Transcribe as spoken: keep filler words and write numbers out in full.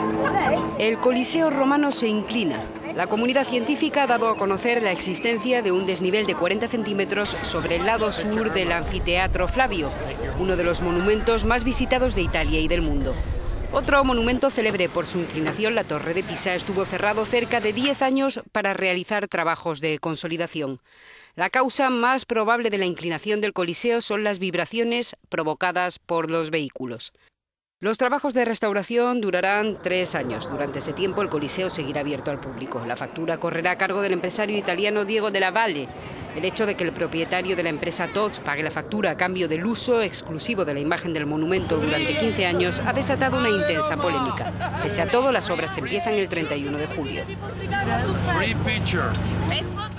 El Coliseo romano se inclina. La comunidad científica ha dado a conocer la existencia de un desnivel de cuarenta centímetros sobre el lado sur del anfiteatro Flavio, uno de los monumentos más visitados de Italia y del mundo. Otro monumento célebre por su inclinación, la Torre de Pisa, estuvo cerrado cerca de diez años para realizar trabajos de consolidación. La causa más probable de la inclinación del Coliseo son las vibraciones provocadas por los vehículos. Los trabajos de restauración durarán tres años. Durante ese tiempo el Coliseo seguirá abierto al público. La factura correrá a cargo del empresario italiano Diego Della Valle. El hecho de que el propietario de la empresa Tod's pague la factura a cambio del uso exclusivo de la imagen del monumento durante quince años ha desatado una intensa polémica. Pese a todo, las obras empiezan el treinta y uno de julio.